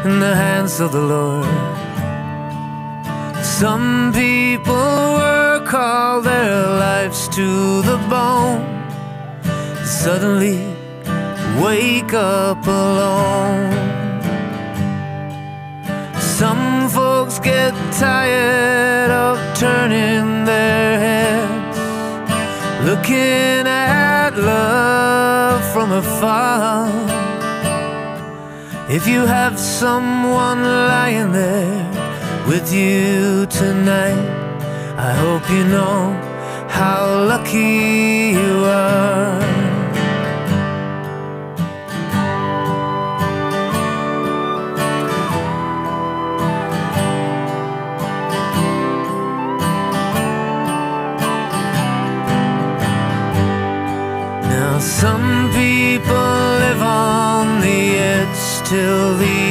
in the hands of the Lord. Some people work all their lives to the bone, suddenly wake up alone. Some folks get tired of turning their heads, looking at love from afar. If you have someone lying there with you tonight, I hope you know how lucky you are. Now some people live on the edge till the